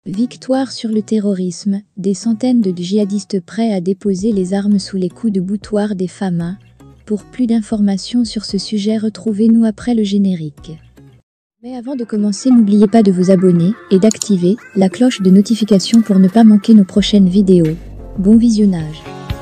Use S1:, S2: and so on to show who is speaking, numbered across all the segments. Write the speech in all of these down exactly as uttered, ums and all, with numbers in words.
S1: Victoire sur le terrorisme, des centaines de djihadistes prêts à déposer les armes sous les coups de boutoir des Famas. Pour plus d'informations sur ce sujet, retrouvez-nous après le générique. Mais avant de commencer, n'oubliez pas de vous abonner et d'activer la cloche de notification pour ne pas manquer nos prochaines vidéos. Bon visionnage.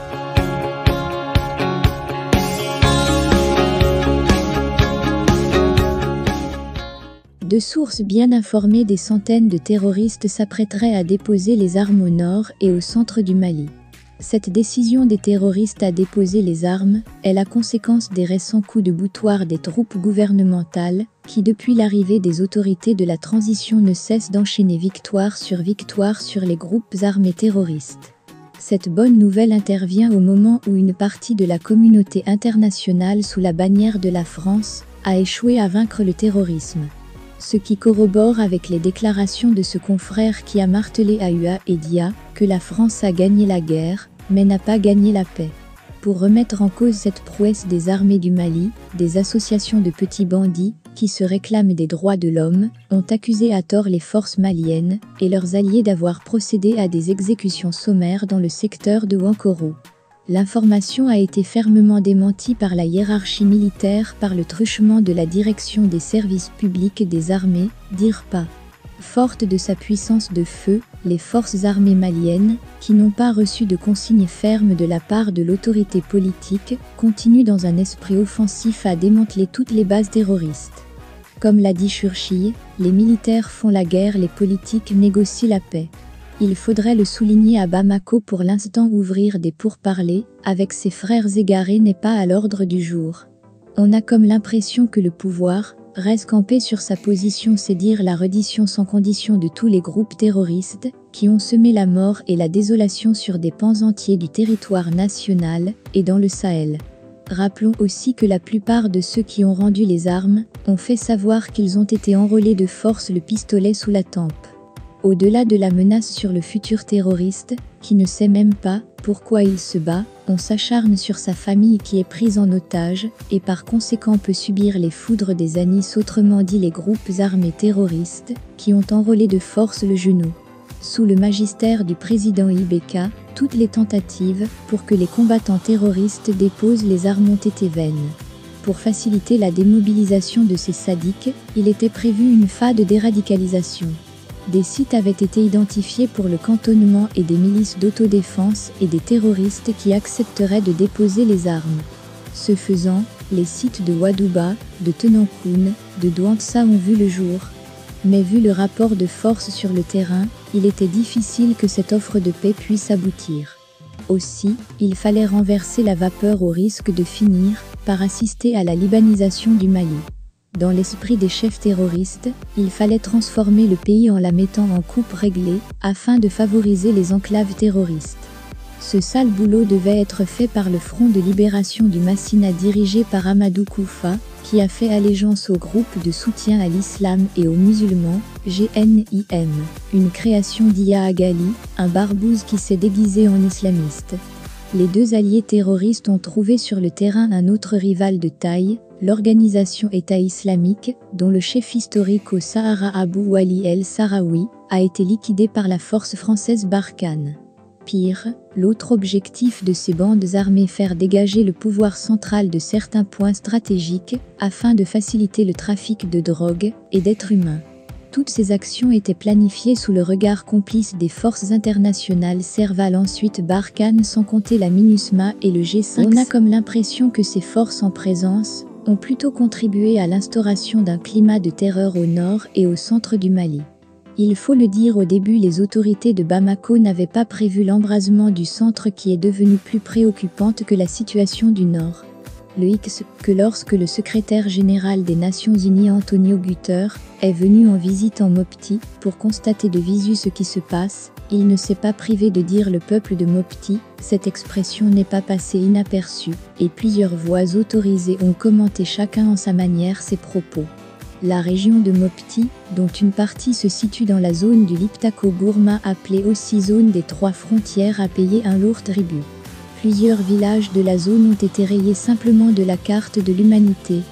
S1: De sources bien informées, des centaines de terroristes s'apprêteraient à déposer les armes au nord et au centre du Mali. Cette décision des terroristes à déposer les armes est la conséquence des récents coups de boutoir des troupes gouvernementales qui, depuis l'arrivée des autorités de la transition, ne cessent d'enchaîner victoire sur victoire sur les groupes armés terroristes. Cette bonne nouvelle intervient au moment où une partie de la communauté internationale, sous la bannière de la France, a échoué à vaincre le terrorisme. Ce qui corrobore avec les déclarations de ce confrère qui a martelé à Ua et Dia que la France a gagné la guerre, mais n'a pas gagné la paix. Pour remettre en cause cette prouesse des armées du Mali, des associations de petits bandits, qui se réclament des droits de l'homme, ont accusé à tort les forces maliennes et leurs alliés d'avoir procédé à des exécutions sommaires dans le secteur de Wankoro. L'information a été fermement démentie par la hiérarchie militaire par le truchement de la Direction des services publics des armées, D I R P A. Forte de sa puissance de feu, les forces armées maliennes, qui n'ont pas reçu de consignes fermes de la part de l'autorité politique, continuent dans un esprit offensif à démanteler toutes les bases terroristes. Comme l'a dit Churchill, les militaires font la guerre, les politiques négocient la paix. Il faudrait le souligner, à Bamako pour l'instant, ouvrir des pourparlers avec ses frères égarés n'est pas à l'ordre du jour. On a comme l'impression que le pouvoir reste campé sur sa position, c'est dire la reddition sans condition de tous les groupes terroristes qui ont semé la mort et la désolation sur des pans entiers du territoire national et dans le Sahel. Rappelons aussi que la plupart de ceux qui ont rendu les armes ont fait savoir qu'ils ont été enrôlés de force, le pistolet sous la tempe. Au-delà de la menace sur le futur terroriste, qui ne sait même pas pourquoi il se bat, on s'acharne sur sa famille qui est prise en otage et par conséquent peut subir les foudres des Anis, autrement dit les groupes armés terroristes qui ont enrôlé de force le genou. Sous le magistère du président Ibeka, toutes les tentatives pour que les combattants terroristes déposent les armes ont été vaines. Pour faciliter la démobilisation de ces sadiques, il était prévu une phase de déradicalisation. Des sites avaient été identifiés pour le cantonnement et des milices d'autodéfense et des terroristes qui accepteraient de déposer les armes. Ce faisant, les sites de Wadouba, de Tenankoun, de Douantsa ont vu le jour. Mais vu le rapport de force sur le terrain, il était difficile que cette offre de paix puisse aboutir. Aussi, il fallait renverser la vapeur au risque de finir par assister à la libanisation du Mali. Dans l'esprit des chefs terroristes, il fallait transformer le pays en la mettant en coupe réglée, afin de favoriser les enclaves terroristes. Ce sale boulot devait être fait par le Front de libération du Massina dirigé par Amadou Koufa, qui a fait allégeance au groupe de soutien à l'islam et aux musulmans, G N I M, une création d'Ia Agali, un barbouze qui s'est déguisé en islamiste. Les deux alliés terroristes ont trouvé sur le terrain un autre rival de taille, l'organisation État islamique, dont le chef historique au Sahara Abou Wali el-Sahraoui, a été liquidé par la force française Barkhane. Pire, l'autre objectif de ces bandes armées, faire dégager le pouvoir central de certains points stratégiques, afin de faciliter le trafic de drogue et d'êtres humains. Toutes ces actions étaient planifiées sous le regard complice des forces internationales Serval, ensuite Barkhane, sans compter la MINUSMA et le G cinq. On a comme l'impression que ces forces en présence ont plutôt contribué à l'instauration d'un climat de terreur au nord et au centre du Mali. Il faut le dire, au début, les autorités de Bamako n'avaient pas prévu l'embrasement du centre qui est devenu plus préoccupante que la situation du nord. Le X que lorsque le secrétaire général des Nations Unies Antonio Guterres est venu en visite en Mopti pour constater de visu ce qui se passe, il ne s'est pas privé de dire le peuple de Mopti. Cette expression n'est pas passée inaperçue et plusieurs voix autorisées ont commenté chacun en sa manière ses propos. La région de Mopti, dont une partie se situe dans la zone du Liptako-Gourma, appelée aussi zone des trois frontières, a payé un lourd tribut. Plusieurs villages de la zone ont été rayés simplement de la carte de l'humanité.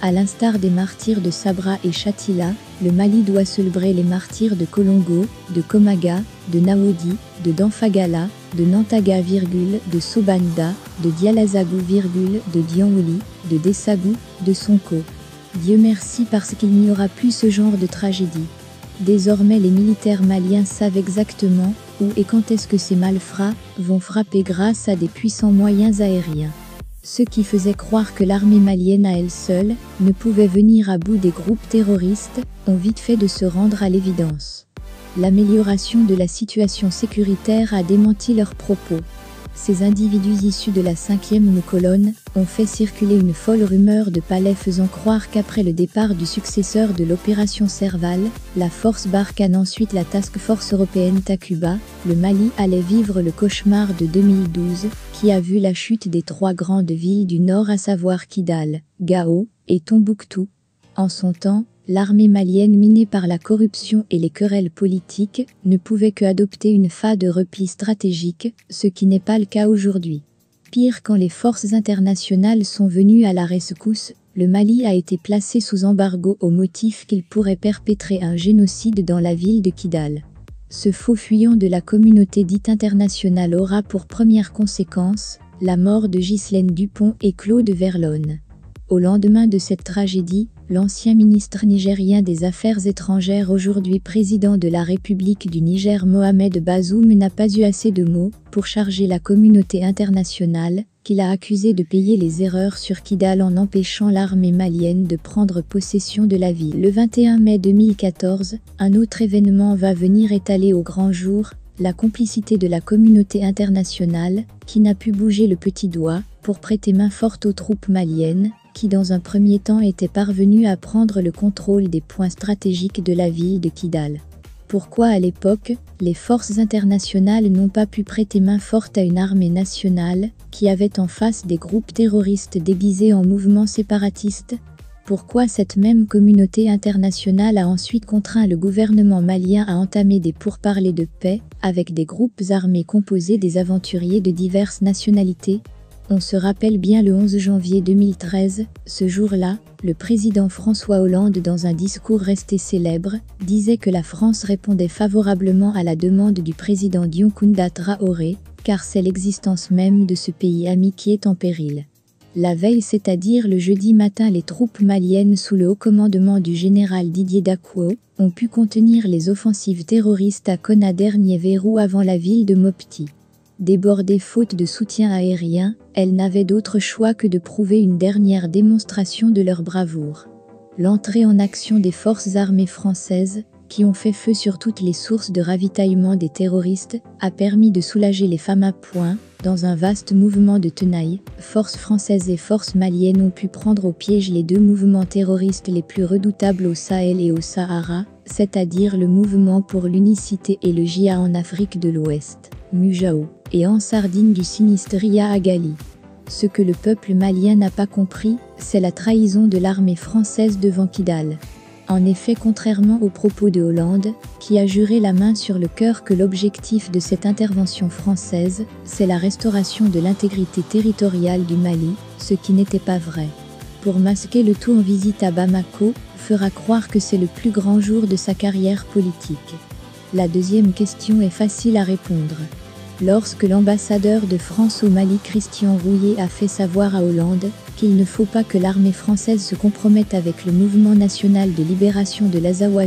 S1: À l'instar des martyrs de Sabra et Shatila, le Mali doit célébrer les martyrs de Kolongo, de Komaga, de Nawodi, de Danfagala, de Nantaga, de Sobanda, de Dialazagu, de Dianwili, de Dessagou, de Sonko. Dieu merci parce qu'il n'y aura plus ce genre de tragédie. Désormais les militaires maliens savent exactement où et quand est-ce que ces malfrats vont frapper grâce à des puissants moyens aériens. Ceux qui faisaient croire que l'armée malienne à elle seule ne pouvait venir à bout des groupes terroristes ont vite fait de se rendre à l'évidence. L'amélioration de la situation sécuritaire a démenti leurs propos. Ces individus issus de la cinquième colonne ont fait circuler une folle rumeur de palais faisant croire qu'après le départ du successeur de l'opération Serval, la force Barkhane ensuite la Task Force européenne Takuba, le Mali allait vivre le cauchemar de deux mille douze, qui a vu la chute des trois grandes villes du nord à savoir Kidal, Gao et Tombouctou. En son temps, l'armée malienne minée par la corruption et les querelles politiques ne pouvait que adopter une phase de repli stratégique, ce qui n'est pas le cas aujourd'hui. Pire, quand les forces internationales sont venues à la rescousse, le Mali a été placé sous embargo au motif qu'il pourrait perpétrer un génocide dans la ville de Kidal. Ce faux fuyant de la communauté dite internationale aura pour première conséquence la mort de Ghislaine Dupont et Claude Verlonne. Au lendemain de cette tragédie, l'ancien ministre nigérien des Affaires étrangères, aujourd'hui président de la République du Niger, Mohamed Bazoum, n'a pas eu assez de mots pour charger la communauté internationale, qu'il a accusé de payer les erreurs sur Kidal en empêchant l'armée malienne de prendre possession de la ville. Le vingt et un mai deux mille quatorze, un autre événement va venir étaler au grand jour la complicité de la communauté internationale, qui n'a pu bouger le petit doigt pour prêter main forte aux troupes maliennes, qui dans un premier temps étaient parvenus à prendre le contrôle des points stratégiques de la ville de Kidal. Pourquoi à l'époque, les forces internationales n'ont pas pu prêter main forte à une armée nationale, qui avait en face des groupes terroristes déguisés en mouvements séparatistes? Pourquoi cette même communauté internationale a ensuite contraint le gouvernement malien à entamer des pourparlers de paix, avec des groupes armés composés des aventuriers de diverses nationalités? On se rappelle bien le onze janvier deux mille treize, ce jour-là, le président François Hollande, dans un discours resté célèbre, disait que la France répondait favorablement à la demande du président Dioncounda Traoré, car c'est l'existence même de ce pays ami qui est en péril. La veille, c'est-à-dire le jeudi matin, les troupes maliennes sous le haut commandement du général Didier Dakuo ont pu contenir les offensives terroristes à Konader-Niéverou avant la ville de Mopti. Débordées faute de soutien aérien, elles n'avaient d'autre choix que de prouver une dernière démonstration de leur bravoure. L'entrée en action des forces armées françaises, qui ont fait feu sur toutes les sources de ravitaillement des terroristes, a permis de soulager les femmes à point. Dans un vaste mouvement de tenailles, forces françaises et forces maliennes ont pu prendre au piège les deux mouvements terroristes les plus redoutables au Sahel et au Sahara, c'est-à-dire le mouvement pour l'unicité et le J A en Afrique de l'Ouest, Mujao, et en Sardine du sinistre Ria Agali. Ce que le peuple malien n'a pas compris, c'est la trahison de l'armée française devant Kidal. En effet, contrairement aux propos de Hollande, qui a juré la main sur le cœur que l'objectif de cette intervention française, c'est la restauration de l'intégrité territoriale du Mali, ce qui n'était pas vrai. Pour masquer le tout en visite à Bamako, fera croire que c'est le plus grand jour de sa carrière politique. La deuxième question est facile à répondre. Lorsque l'ambassadeur de France au Mali, Christian Rouillet, a fait savoir à Hollande qu'il ne faut pas que l'armée française se compromette avec le mouvement national de libération de l'Azawa,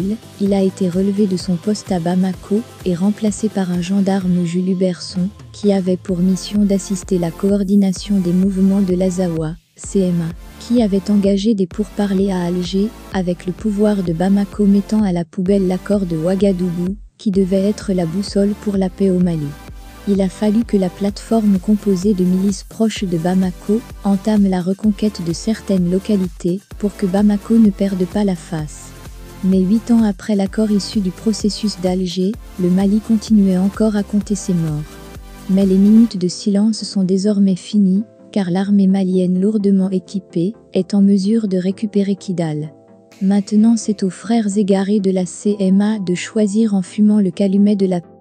S1: il a été relevé de son poste à Bamako et remplacé par un gendarme, Jules Huberson, qui avait pour mission d'assister la coordination des mouvements de l'Azawa, C M A, qui avait engagé des pourparlers à Alger, avec le pouvoir de Bamako mettant à la poubelle l'accord de Ouagadougou, qui devait être la boussole pour la paix au Mali. Il a fallu que la plateforme composée de milices proches de Bamako entame la reconquête de certaines localités pour que Bamako ne perde pas la face. Mais huit ans après l'accord issu du processus d'Alger, le Mali continuait encore à compter ses morts. Mais les minutes de silence sont désormais finies, car l'armée malienne lourdement équipée est en mesure de récupérer Kidal. Maintenant, c'est aux frères égarés de la C M A de choisir en fumant le calumet de la